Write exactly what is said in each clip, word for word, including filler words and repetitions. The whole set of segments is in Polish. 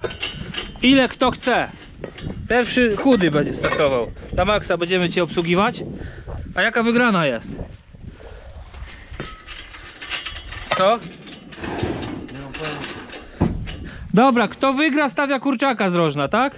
Ile kto chce? Pierwszy chudy będzie startował. Na maksa będziemy cię obsługiwać. A jaka wygrana jest? Co? Dobra, kto wygra, stawia kurczaka z rożna, tak?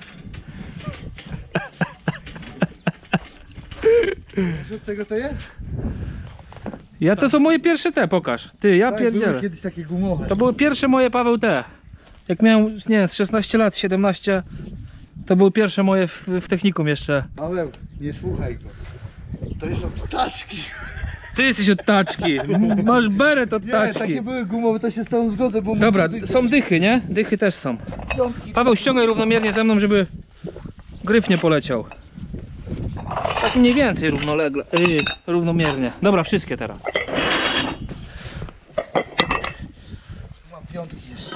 Co czego to jest? Ja to są moje pierwsze te, pokaż. Ty, ja Tak, pierdzielę. były kiedyś takie gumowe. To były pierwsze moje, Paweł, te. Jak miałem, nie wiem, z szesnaście lat, siedemnaście. To były pierwsze moje w, w technikum jeszcze. Paweł, nie słuchaj go. To jest od taczki. Ty jesteś od taczki. M- Masz beret od Nie, taczki. takie były gumowe, to się z tobą zgodzę, bo... Dobra, muzyka- są dychy, nie? Dychy też są. piątki. Paweł, ściągaj równomiernie ze mną, żeby gryf nie poleciał. Tak mniej więcej równolegle, yy, równomiernie. Dobra, wszystkie teraz. Mam piątki jeszcze.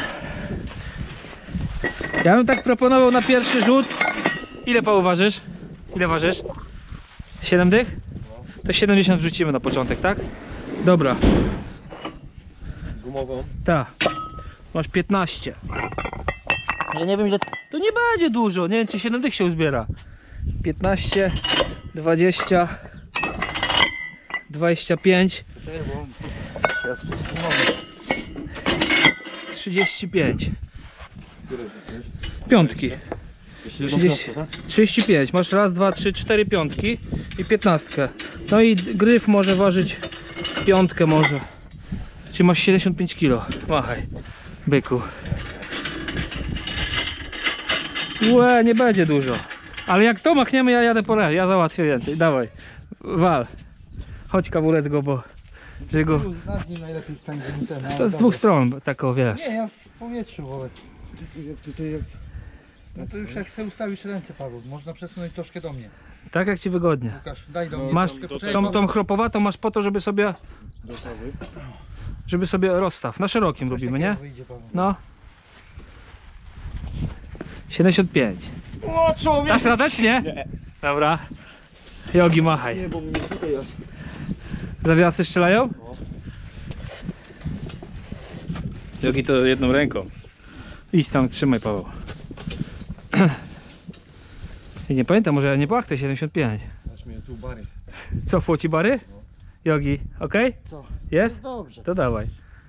Ja bym tak proponował na pierwszy rzut. Ile, Paweł, ważysz? Ile ważysz? siedem dych? To siedemdziesiąt wrzucimy na początek, tak? Dobra. Gumową. Tak. Masz piętnaście. Ja nie wiem ile... To nie będzie dużo, nie wiem czy siedem dych się uzbiera. piętnaście, dwadzieścia, dwadzieścia pięć, Czekaj, bo mam... Ja w tym gumowe. trzydzieści pięć. Które to jest? Piątki. Jeszcze jedną trzydzieści, piątkę, tak? trzydzieści pięć. Masz raz, dwa, trzy, cztery piątki i piętnastkę. No i gryf może ważyć z piątkę może. Czyli masz siedemdziesiąt pięć kilo. Machaj, byku. Łe, nie będzie dużo. Ale jak to machniemy, ja jadę po raz. Ja załatwię więcej. Dawaj, wal. Chodź, kawulec go, bo... Że go... Z nim najlepiej spędzę mi ten. To z dwóch stron, tak o, wiesz. Nie, ja w powietrzu wolę. Jak tutaj... Jak... No to już jak chcę ustawić ręce, Paweł, można przesunąć troszkę do mnie. Tak jak ci wygodnie. Łukasz, daj do mnie Masz troszkę. Poczekaj, tą, Paweł. tą chropowatą masz po to, żeby sobie... Gotowy. Żeby sobie rozstaw. Na szerokim Coś robimy, takiego nie? wyjdzie, Paweł. No. siedemdziesiąt pięć. O, człowiek! Dasz radę czy nie? Nie. Dobra. Jogi, machaj. Nie, bo mnie tutaj aż... Zawiasy strzelają? No. Jogi to jedną ręką. Idź tam, trzymaj, Paweł. Ja nie pamiętam, może ja nie płachtę siedemdziesiąt pięć. Aż mnie tu bary. Co, fłoci bary? Jogi, ok? Co? Jest? No dobrze. To dawaj.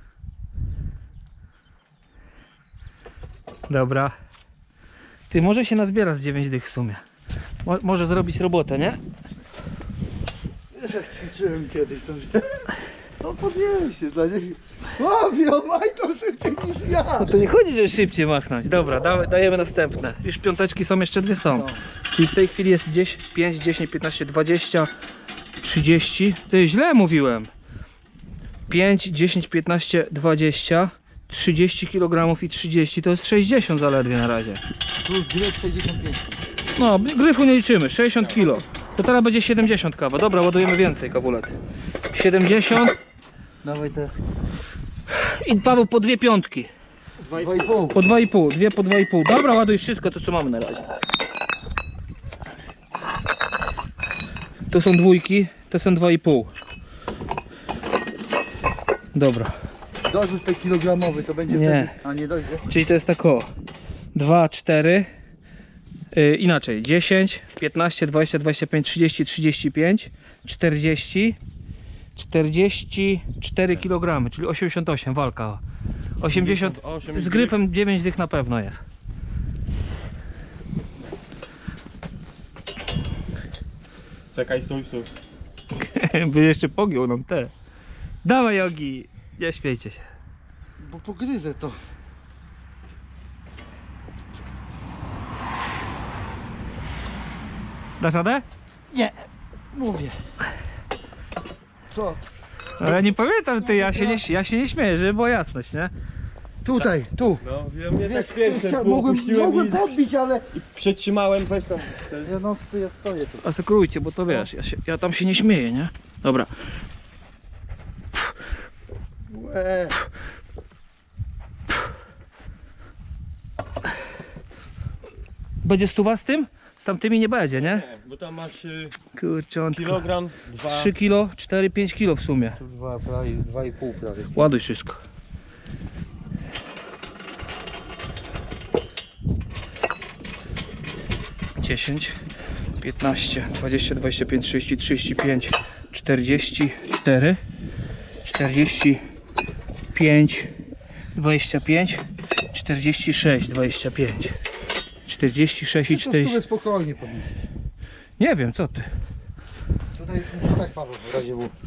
Dobra. Ty, może się nazbiera z dziewięć dych w sumie. Mo może zrobić robotę, nie? Wiesz jak ćwiczyłem kiedyś, to no podnieś się dla nich. O, maj to szybciej niż ja. No to nie chodzi, żeby szybciej machnąć. Dobra, da dajemy następne. Już piąteczki są, jeszcze dwie są. Są. Czyli w tej chwili jest dziesięć, pięć, dziesięć, piętnaście, dwadzieścia, trzydzieści. Ty źle mówiłem. pięć, dziesięć, piętnaście, dwadzieścia, trzydzieści kilogramów i trzydzieści to jest sześćdziesiąt zaledwie na razie. Plus gryf sześćdziesiąt pięć. No, gryfu nie liczymy, sześćdziesiąt kilo. To teraz będzie siedemdziesiąt kawa. Dobra, ładujemy więcej kawulec. siedemdziesiąt Dawaj te i Paweł po dwie piątki. dwa i pół. Po dwa i pół, dwie po dwa i pół. Dobra, ładuj wszystko to co mamy na razie. To są dwójki, to są dwa i pół. Dobra. Dorzuć te kilogramowy, to będzie Nie. wtedy. A nie dojdzie? Czyli to jest tak o dwa, cztery, yy, inaczej dziesięć, piętnaście, dwadzieścia, dwadzieścia pięć, trzydzieści, trzydzieści pięć, czterdzieści, czterdzieści cztery kilogramy, czyli osiemdziesiąt osiem, walka. osiemdziesiąt, z gryfem dziewięć dych na pewno jest. Czekaj, stój, stój. By jeszcze pogiął nam te. Dawaj, Jogi, nie śmiejcie się. Bo pogryzę to. Dasz radę? Nie, mówię. Co? Ale ja nie pamiętam, ty, ja się nie, ja się nie śmieję, żeby była jasność, nie? Tutaj, tu. No, ja mnie Wiesz, tak pierwszy chcia- mogłem, mogłem podbić, ale... i przytrzymałem, weź tam. Ja no, ja stoję tu. Asekurujcie, bo to wiesz, ja, się, ja tam się nie śmieję, nie? Dobra. Łe. Będzie stuwa z tym? Z tamtymi nie będzie, nie? Nie, bo tam masz y, Kurczątko. kilogram, dwa. trzy kilo, cztery, pięć kilo w sumie. Tu dwa, prawie, dwa i pół prawie. Ładuj wszystko. dziesięć, piętnaście, dwadzieścia, dwadzieścia pięć, trzydzieści, trzydzieści pięć, czterdzieści cztery, czterdzieści pięć, dwadzieścia pięć, czterdzieści sześć, dwadzieścia pięć, czterdzieści sześć i To czterdzieści. spokojnie podnieść. Nie wiem, co ty. Tutaj już musisz tak, Paweł, w razie W.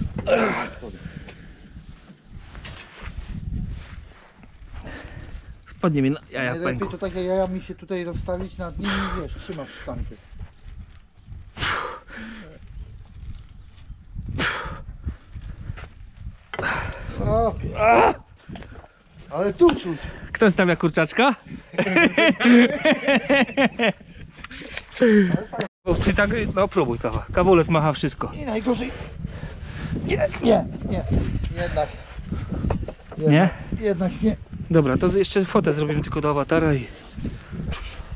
Spadnie mi na jaja Najlepiej pęku. to takie jaja mi się tutaj rozstawić nad nimi i wiesz, trzymasz sztankę. O, pie- ale tu czuć. Kto stawia kurczaczka? O, Czyli tak, no próbuj kawa. Kawulec macha wszystko. I najgorzej. Nie, nie, nie. Jednak. Nie? Jednak nie. Dobra, to jeszcze fotę zrobimy tylko do awatara i...